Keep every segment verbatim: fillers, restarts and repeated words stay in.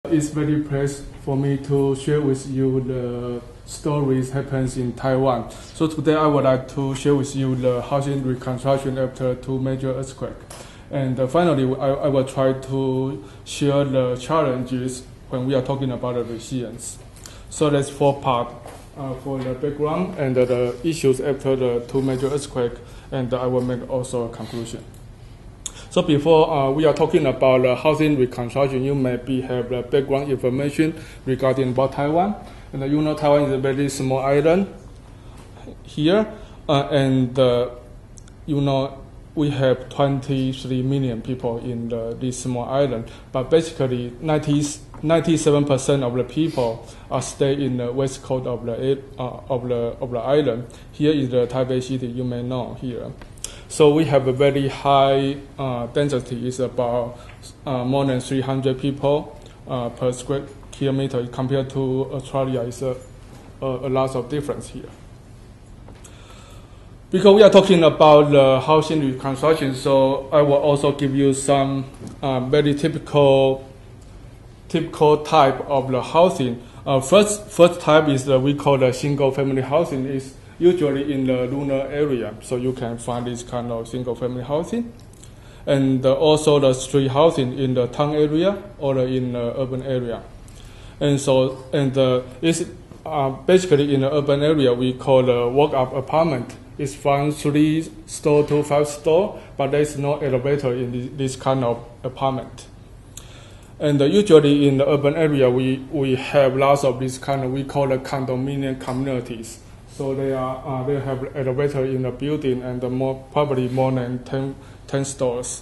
It's very pleased for me to share with you the stories happens in Taiwan. So today I would like to share with you the housing reconstruction after two major earthquakes. And uh, finally, I, I will try to share the challenges when we are talking about the resilience. So that's four parts uh, for the background and uh, the issues after the two major earthquakes, and uh, I will make also a conclusion. So before uh, we are talking about uh, housing reconstruction, you maybe have the background information regarding about Taiwan. And uh, you know Taiwan is a very small island here, uh, and uh, you know we have twenty-three million people in the, this small island. But basically, ninety-seven percent of the people are stay in the west coast of the uh, of the of the island. Here is the Taipei city. You may know here. So we have a very high uh, density. It's about uh, more than three hundred people uh, per square kilometer. Compared to Australia, it's a, a, a lot of difference here. Because we are talking about the housing reconstruction, so I will also give you some uh, very typical typical type of the housing. Uh, first, first type is the we call the single-family housing. Is usually in the lunar area, so you can find this kind of single-family housing. And uh, also the street housing in the town area or in the urban area. And so, and uh, it's uh, basically in the urban area we call the walk-up apartment. It's from three store to five store, but there's no elevator in this, this kind of apartment. And uh, usually in the urban area we, we have lots of this kind of, we call the condominium communities. So they are uh, they have elevator in the building and uh, more probably more than ten, ten stores.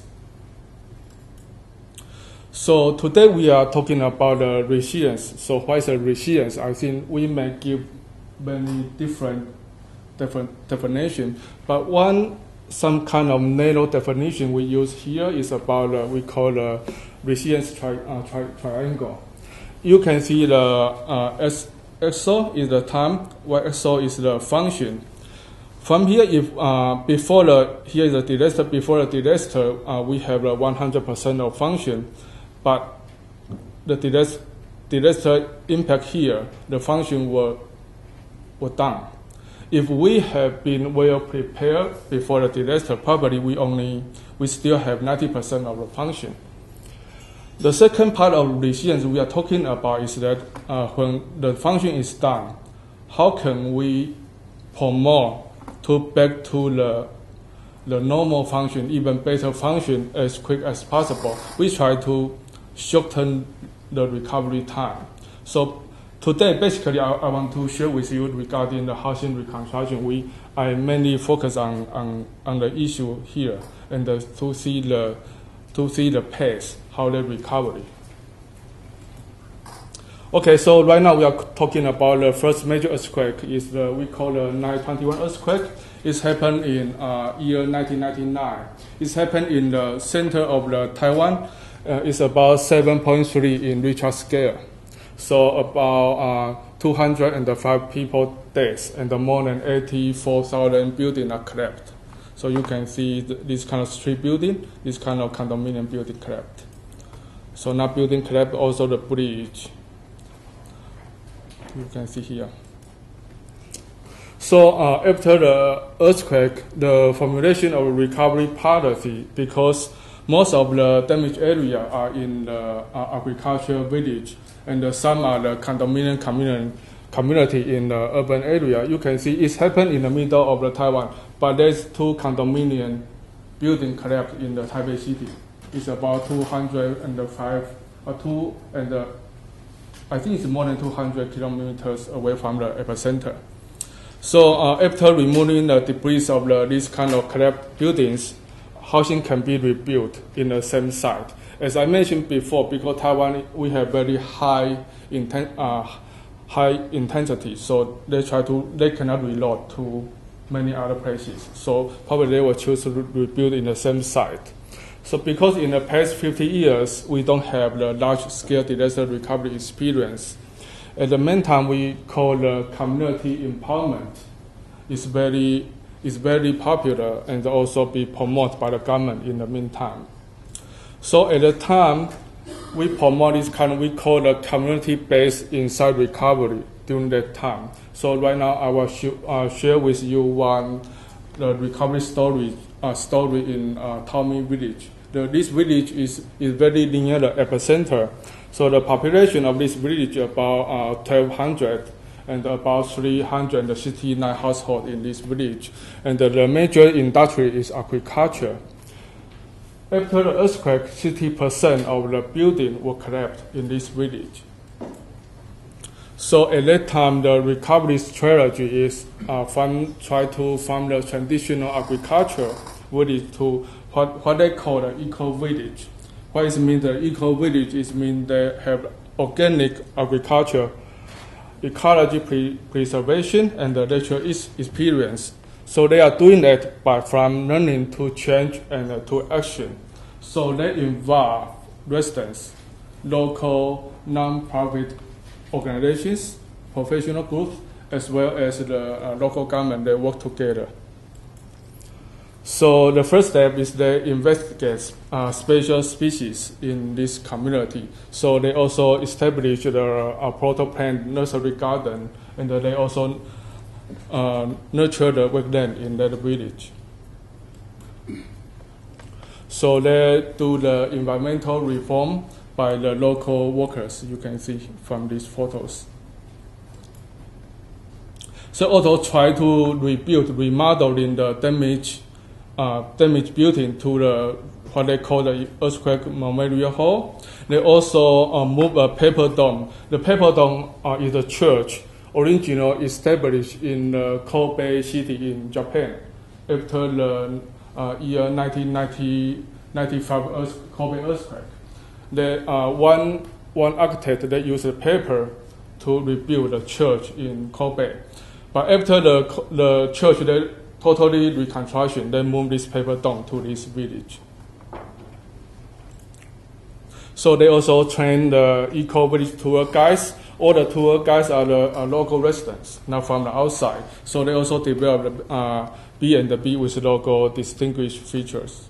So today we are talking about the uh, resilience. So what is the resilience? I think we may give many different different definition, but one some kind of narrow definition we use here is about uh, we call the resilience tri uh, tri triangle. You can see the uh, S X O is the time, Y X O is the function. From here, if uh, before the here is the disaster, before the disaster, uh, we have the one hundred percent of function, but the disaster, disaster impact here, the function were were done. If we have been well prepared before the disaster, probably we only we still have ninety percent of the function. The second part of resilience we are talking about is that uh, when the function is done, how can we promote to back to the, the normal function, even better function as quick as possible? We try to shorten the recovery time. So today, basically, I, I want to share with you regarding the housing reconstruction. We I mainly focus on, on, on the issue here and uh, to see the to see the pace, how they recovery. Okay, so right now we are talking about the first major earthquake. Is the we call the nine twenty-one earthquake. It's happened in uh, year nineteen ninety-nine. It's happened in the center of the Taiwan. Uh, it's about seven point three in Richter scale. So about uh, two hundred five people deaths and more than eighty-four thousand buildings are collapsed. So you can see th this kind of street building, this kind of condominium building collapsed. So now building collapsed, also the bridge. You can see here. So uh, after the earthquake, the formulation of recovery policy, because most of the damaged area are in the uh, agricultural village, and uh, some are the condominium community, community in the urban area. You can see it's happened in the middle of the Taiwan, but there's two condominium building collapsed in the Taipei city. It's about two hundred five, or two, and uh, I think it's more than two hundred kilometers away from the epicenter. So uh, after removing the debris of the, this kind of collapsed buildings, housing can be rebuilt in the same site. As I mentioned before, because Taiwan we have very high inten uh, high intensity, so they try to they cannot reload to many other places. So probably they will choose to re rebuild in the same site. So because in the past fifty years we don't have the large scale disaster recovery experience, at the meantime we call the community empowerment is very is very popular and also be promoted by the government in the meantime. So at the time, we promote this kind of, we call the community-based insight recovery during that time. So right now I will sh uh, share with you one the recovery story uh, story in uh, Taomi village. The, this village is, is very near the epicenter. So the population of this village is about uh, twelve hundred and about three hundred sixty-nine households in this village. And uh, the major industry is agriculture. After the earthquake, sixty percent of the building were collapsed in this village. So at that time, the recovery strategy is uh, from, try to from the traditional agriculture village to what, what they call the eco-village. What it means the eco-village is mean they have organic agriculture, ecology pre preservation, and the natural experience. So they are doing that by from learning to change and uh, to action. So they involve residents, local non-profit organizations, professional groups, as well as the uh, local government. They work together. So the first step is they investigate uh, special species in this community. So they also establish the uh, proto-plant nursery garden, and uh, they also uh, nurture the wetland in that village. So they do the environmental reform by the local workers. You can see from these photos. So also try to rebuild, remodeling the damaged Uh, damaged building to the what they call the earthquake memorial hall. They also uh, move a paper dome. The paper dome uh, is a church originally established in uh, Kobe city in Japan after the uh, year nineteen ninety-five earth, Kobe earthquake. The uh, one one architect they used the paper to rebuild the church in Kobe, but after the the church they totally reconstruction, they moved this paper dome to this village. So they also train the eco-village tour guides. All the tour guides are the are local residents, not from the outside. So they also develop uh, B and B with local distinguished features.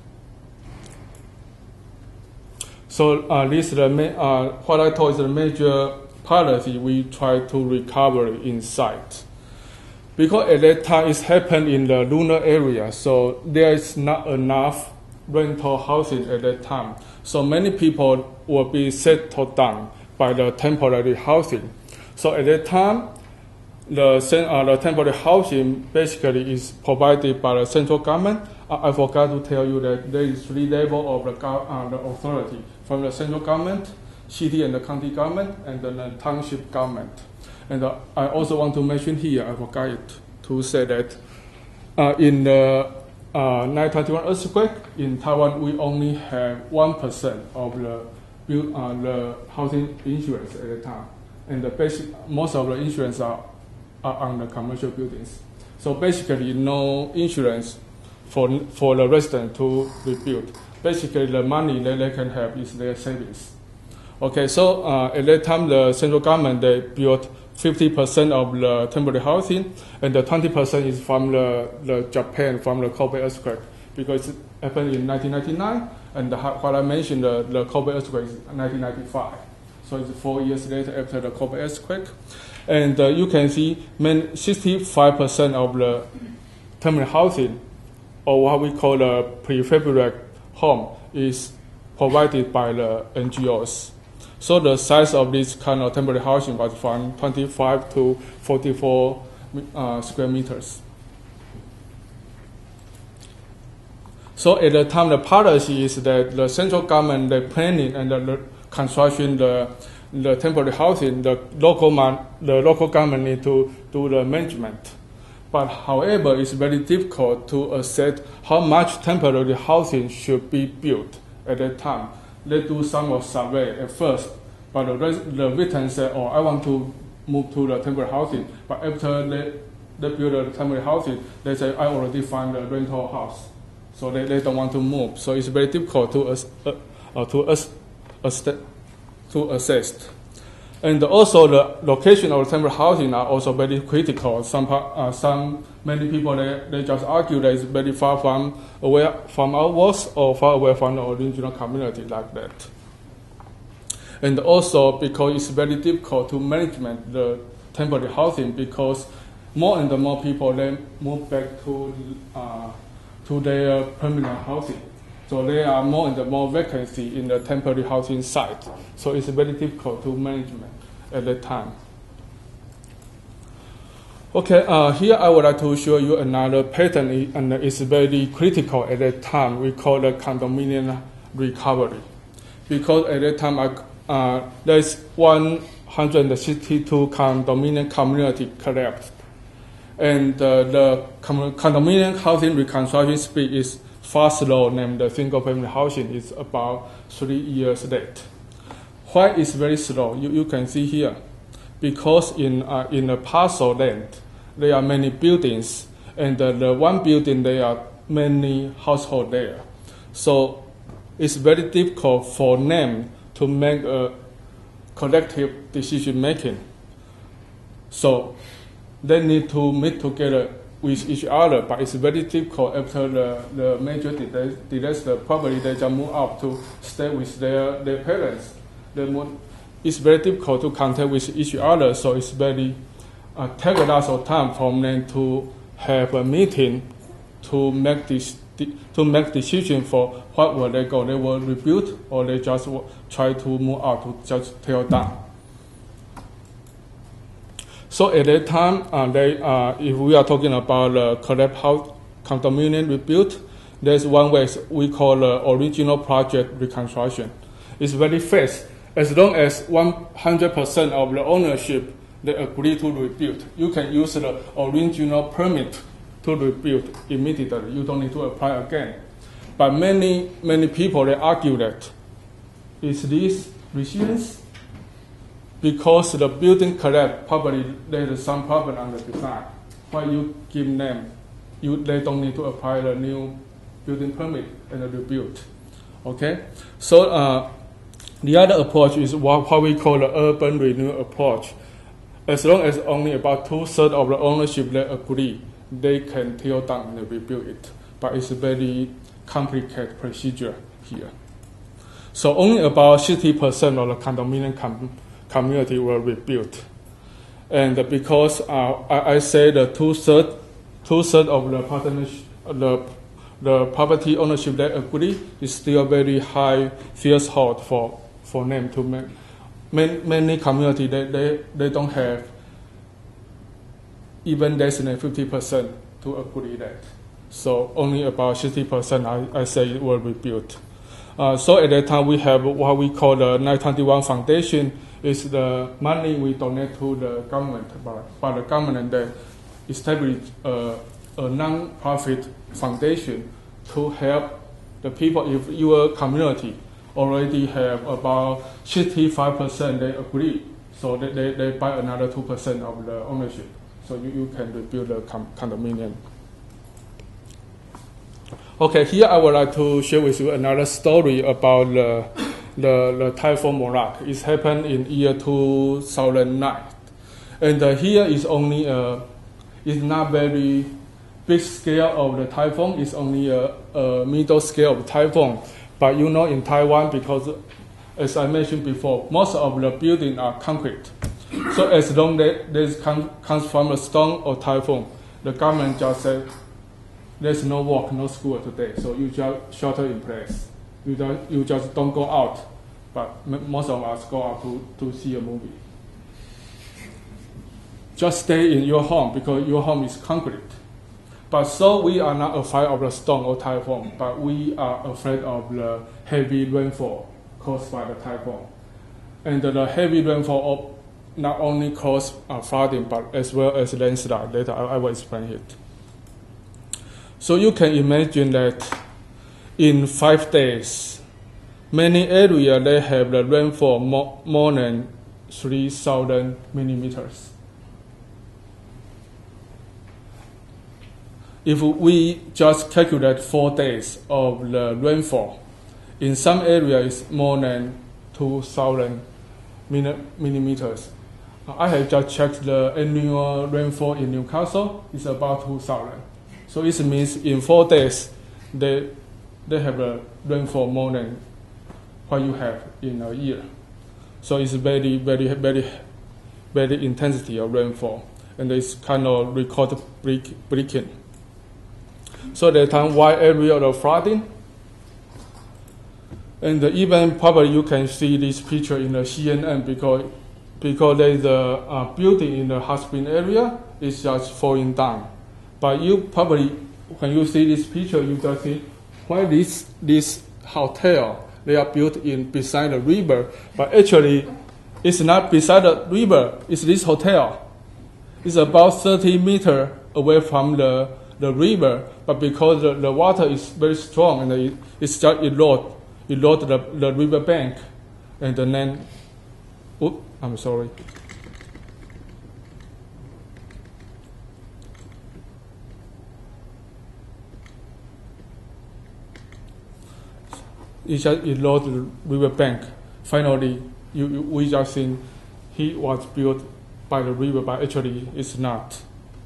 So uh, this is the ma uh, what I told is the major policy we try to recover inside. Because at that time it happened in the lunar area, so there is not enough rental housing at that time. So many people will be settled down by the temporary housing. So at that time, the, uh, the temporary housing basically is provided by the central government. Uh, I forgot to tell you that there is three levels of the, uh, the authority, from the central government, city and the county government, and then the township government. And uh, I also want to mention here, I forgot it, to say that uh, in the uh, nine twenty-one earthquake in Taiwan, we only have one percent of the, uh, the housing insurance at the time. And the basic, most of the insurance are, are on the commercial buildings. So basically no insurance for, for the resident to rebuild. Basically the money that they can have is their savings. Okay, so uh, at that time the central government, they built fifty percent of the temporary housing, and the twenty percent is from the, the Japan, from the Kobe earthquake, because it happened in nineteen ninety-nine, and the, what I mentioned, the, the Kobe earthquake is nineteen ninety-five. So it's four years later after the Kobe earthquake. And uh, you can see sixty-five percent of the temporary housing, or what we call the prefabricated home, is provided by the N G Os. So the size of this kind of temporary housing was from twenty-five to forty-four uh, square meters. So at the time, the policy is that the central government, the planning and the construction, the, the temporary housing, the local man, the local government need to do the management. But however, it's very difficult to assess how much temporary housing should be built at that time. They do some of survey at first, but the, the veteran said, oh, I want to move to the temporary housing. But after they, they build the temporary housing, they say, I already found a rental house. So they, they don't want to move. So it's very difficult to, uh, uh, to, uh, to assess. And also the location of the temporary housing are also very critical. Some, uh, some many people, they, they just argue that it's very far from away from our walls or far away from the original community like that. And also because it's very difficult to manage the temporary housing, because more and more people they move back to uh, to their permanent housing. So there are more and more vacancy in the temporary housing site. So it's very difficult to manage at that time. Okay, uh, here I would like to show you another pattern, and it's very critical at that time. We call the condominium recovery, because at that time I, uh, there's one hundred sixty-two condominium community collapsed, and uh, the condominium housing reconstruction speed is far slower than the single-family housing. Is about three years late. Why is very slow? You, you can see here, because in uh, in a parcel land, there are many buildings, and uh, the one building there are many households there. So it's very difficult for them to make a collective decision making. So they need to meet together with each other, but it's very difficult after the, the major disaster. Probably they just move out to stay with their, their parents. They move, it's very difficult to contact with each other, so it's very Uh, take a lot of time for them to have a meeting to make this to make decision for what will they go. They will rebuild, or they just will try to move out to just tear down. So at that time, uh, they uh, if we are talking about the uh, collapsed house condominium rebuild, there's one way we call the uh, original project reconstruction. It's very fast. As long as one hundred percent of the ownership they agree to rebuild, you can use the original permit to rebuild immediately. You don't need to apply again. But many, many people, they argue that, is this resilience? Because the building collapsed, probably there is some problem on the design. Why you give them, you, they don't need to apply the new building permit and rebuild. Okay? So uh, the other approach is what, what we call the urban renewal approach. As long as only about two-thirds of the ownership they agree, they can tear down and rebuild it. But it's a very complicated procedure here. So only about sixty percent of the condominium com community were rebuilt. And because uh, I, I say the two-thirds two-thirds of the partnership, the, the property ownership they agree is still very high threshold for, for them to make. Many, many communities, they, they, they don't have even less than fifty percent to agree that. So only about sixty percent, I, I say, were rebuilt. Uh, so at that time, we have what we call the nine twenty-one Foundation. Is the money we donate to the government, but, but the government they established a, a non-profit foundation to help the people. If your community already have about sixty-five percent they agree, so they, they, they buy another two percent of the ownership. So you, you can rebuild the condominium. Okay, here I would like to share with you another story about the, the, the Typhoon Morak. It happened in year two thousand nine. And uh, here is only a, it's not very big scale of the typhoon, it's only a, a middle scale of typhoon. But you know, in Taiwan, because as I mentioned before, most of the buildings are concrete. So as long as this come, comes from a storm or typhoon, the government just said, there's no work, no school today, so you just shelter in place. You just, you just don't go out, but m most of us go out to, to see a movie. Just stay in your home, because your home is concrete. But so we are not afraid of the storm or typhoon, but we are afraid of the heavy rainfall caused by the typhoon. And the heavy rainfall not only cause uh, flooding, but as well as landslide. Later I, I will explain it. So you can imagine that in five days, many areas they have the rainfall more, more than three thousand millimeters. If we just calculate four days of the rainfall, in some areas it's more than two thousand millimeters. I have just checked the annual rainfall in Newcastle. It's about two thousand. So it means in four days, they, they have a rainfall more than what you have in a year. So it's very, very, very, very intensity of rainfall, and it's kind of record break, breaking. So the time wide area of flooding, and even probably you can see this picture in the C N N because because there's a uh, building in the hot spring area is just falling down. But you probably, when you see this picture, you just see why this this hotel they are built in beside the river, but actually it's not beside the river. It's this hotel. It's about thirty meters away from the the river, but because the, the water is very strong and it, it's just erode erode the, the river bank, and then, oops, I'm sorry. It just erode the river bank. Finally, you, you, we just think he was built by the river, but actually it's not.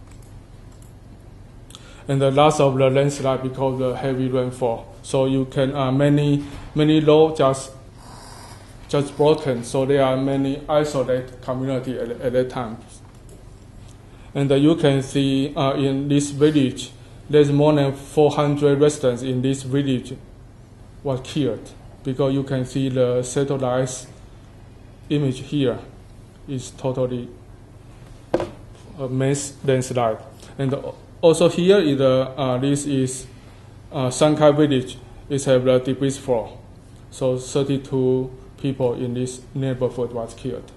And the loss of the landslide because of the heavy rainfall. So you can uh, many many roads just just broken. So there are many isolated community at, at that time. And uh, you can see uh, in this village, there's more than four hundred residents in this village was killed because you can see the satellite image here is totally a mass landslide. And uh, also here is the uh, this is uh, Sankai village. It have the debris floor, so thirty-two people in this neighborhood was killed.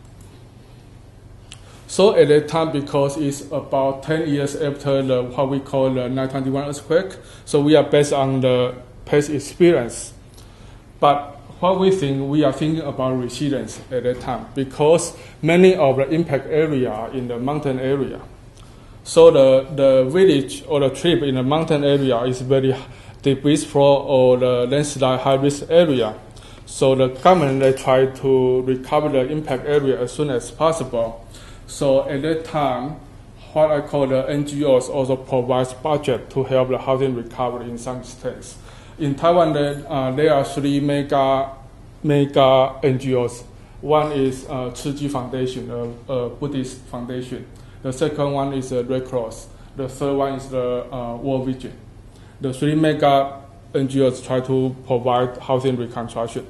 So at that time, because it's about ten years after the what we call the nine twenty-one earthquake, so we are based on the past experience. But what we think, we are thinking about resilience at that time because many of the impact area are in the mountain area. So the, the village or the trip in the mountain area is very debris floor or the landslide high risk area. So the government, they try to recover the impact area as soon as possible. So at that time, what I call the N G Os also provides budget to help the housing recovery in some states. In Taiwan, there, uh, there are three mega, mega N G Os. One is uh, Chiji Foundation, a, a Buddhist foundation. The second one is the Red Cross. The third one is the uh, World Vision. The three mega N G Os try to provide housing reconstruction.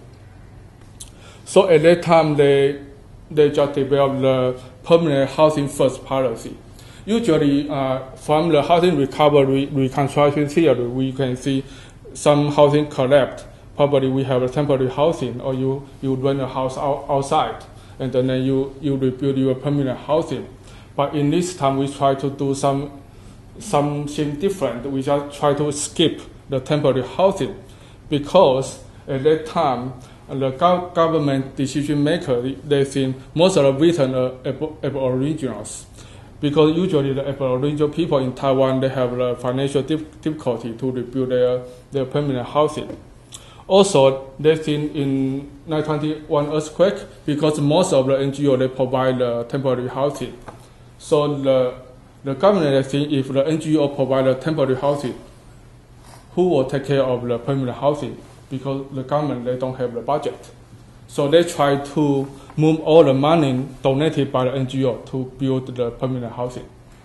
So at that time, they they just developed the permanent housing first policy. Usually, uh, from the housing recovery reconstruction theory, we can see some housing collapsed. Probably we have a temporary housing, or you, you rent a house out, outside, and then you, you rebuild your permanent housing. But in this time, we try to do some something different. We just try to skip the temporary housing because at that time, the gov government decision maker, they think most of the victims are Aboriginals. Because usually the Aboriginal people in Taiwan, they have the financial dif difficulty to rebuild their, their permanent housing. Also, they think in nine twenty-one earthquake, because most of the N G O, they provide the temporary housing. So the, the government, they think if the N G O provide the temporary housing, who will take care of the permanent housing? Because the government, they don't have the budget. So they try to move all the money donated by the N G O to build the permanent housing.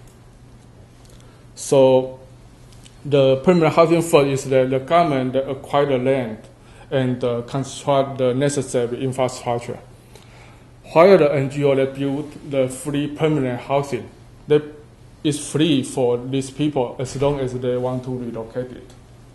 So the permanent housing first is that the government acquire the land and uh, construct the necessary infrastructure. While the N G O, they build the free permanent housing, that is free for these people as long as they want to relocate it.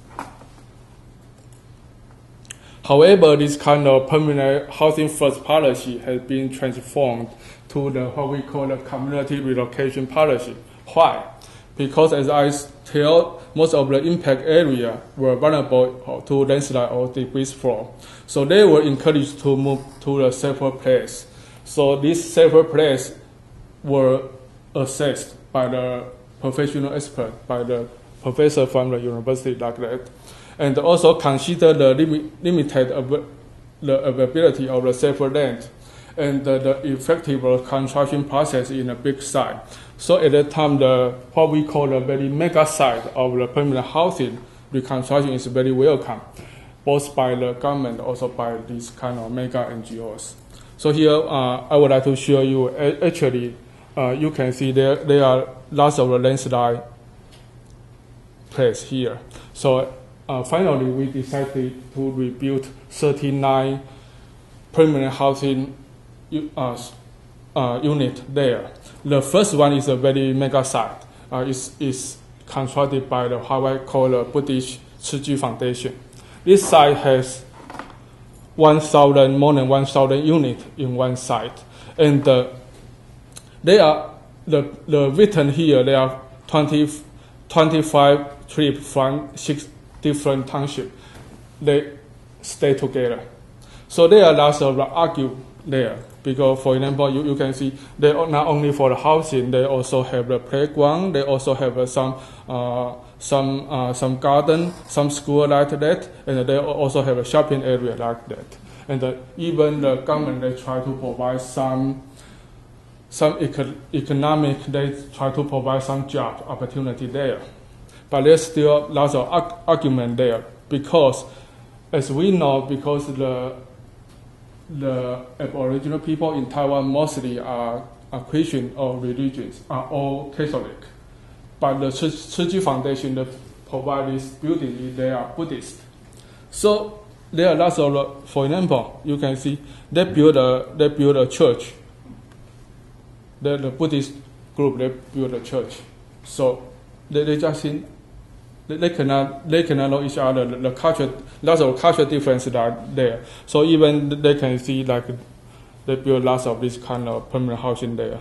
However, this kind of permanent housing first policy has been transformed to the what we call the community relocation policy. Why? Because as I tell, most of the impact area were vulnerable to landslide or debris flow. So they were encouraged to move to a safer place. So this safer place were assessed by the professional expert, by the professor from the university like that. And also consider the limit, limited av the availability of the safer land and the, the effective construction process in a big site. So at that time, the what we call the very mega site of the permanent housing reconstruction is very welcome, both by the government, also by these kind of mega N G Os. So here uh, I would like to show you, actually, uh, you can see there, there are lots of landslide place here. So uh, finally we decided to rebuild thirty-nine permanent housing uh, uh, unit there. The first one is a very mega site. Uh, it's, it's constructed by the Hawaii called the Buddhist Jie-Ying Foundation. This site has one thousand, more than one thousand units in one site. And uh, they are, the, the written here, there are twenty, twenty-five trips from six different townships. They stay together. So there are lots of argue there. Because, for example, you, you can see they are not only for the housing, they also have the playground, they also have uh, some uh, some uh, some garden, some school like that, and they also have a shopping area like that. And uh, even the government, they try to provide some some eco economic, they try to provide some job opportunity there. But there's still lots of arg argument there because, as we know, because the the Aboriginal people in Taiwan mostly are, are Christian or religious, are all Catholic. But the Jie-Ying Foundation that provide this building, they are Buddhist. So there are lots of, for example, you can see they build a they build a church. The, the Buddhist group, they build a church. So they, they just think They, they cannot they cannot know each other. The, the culture, lots of cultural differences are there. So even they can see like they build lots of this kind of permanent housing there.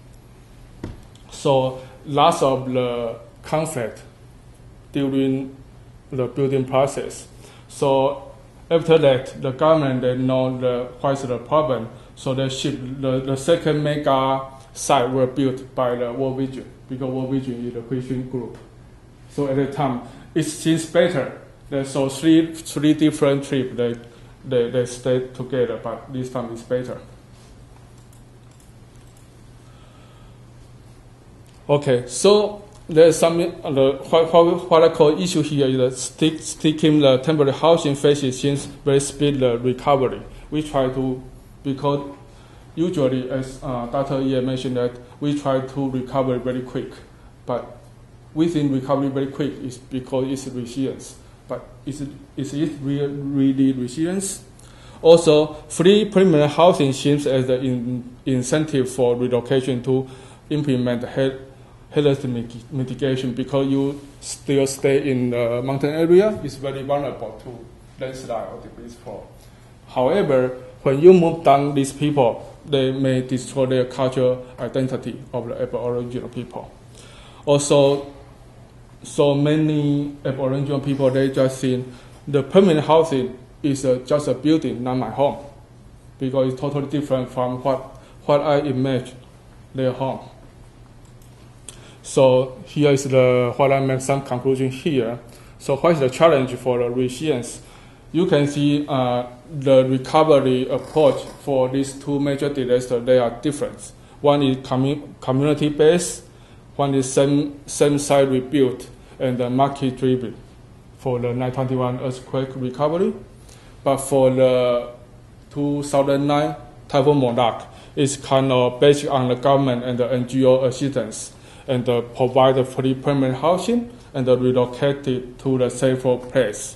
So lots of the conflict during the building process. So after that, the government they know the what's the problem. So they ship the, the second mega site were built by the World Vision because World Vision is a Christian group. So at the time, it seems better. So three three different trips they they they stay together, but this time it's better. Okay, so there's some uh, the what, what, what I call issue here is that stick, sticking the temporary housing phases seems very speed the recovery. We try to because usually as uh, Doctor Ye mentioned that we try to recover very quick, but we think recovery very quick is because it's resilience. But is it, is it real, really resilience? Also, free permanent housing seems as the in, incentive for relocation to implement hazard mitigation because you still stay in the mountain area. It's very vulnerable to landslide or debris fall. However, when you move down these people, they may destroy their cultural identity of the Aboriginal people. Also, so many Aboriginal people, they just think the permanent housing is uh, just a building, not my home, because it's totally different from what, what I imagine their home. So here is the, what I make some conclusion here. So what is the challenge for the resilience? You can see uh, the recovery approach for these two major disasters, they are different. One is commu community-based, one is same, same site rebuilt, and the market driven for the nine twenty-one earthquake recovery. But for the two thousand nine Typhoon Monarch, it's kind of based on the government and the N G O assistance and uh, provide the free permanent housing and uh, relocate it to the safer place.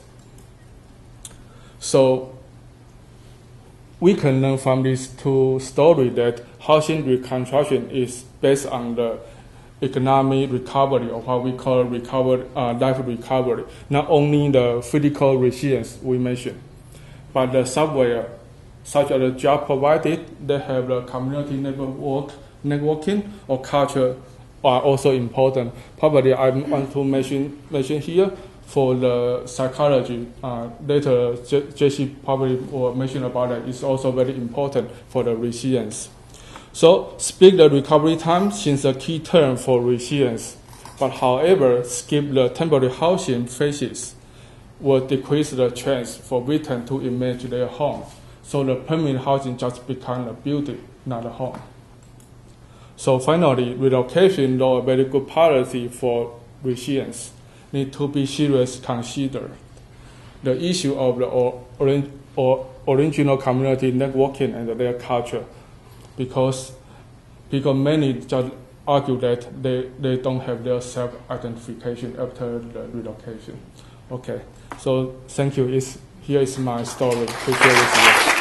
So we can learn from these two stories that housing reconstruction is based on the economic recovery, or what we call recovery, uh, life recovery. Not only the physical resilience we mentioned, but the software, such as the job provided, they have the community network, networking or culture are also important. Probably I want to mention, mention here for the psychology. Uh, later, Jesse probably will mention about that. It's also very important for the resilience. So speed the recovery time seems a key term for resilience, but however, skip the temporary housing phases will decrease the chance for return to image their home. So the permanent housing just become a building, not a home. So finally, relocation, though a very good policy for resilience, need to be seriously considered. the issue of the or, or, or original community networking and their culture, because because many just argue that they, they don't have their self-identification after the relocation. Okay, so thank you. It's, here is my story to share with you.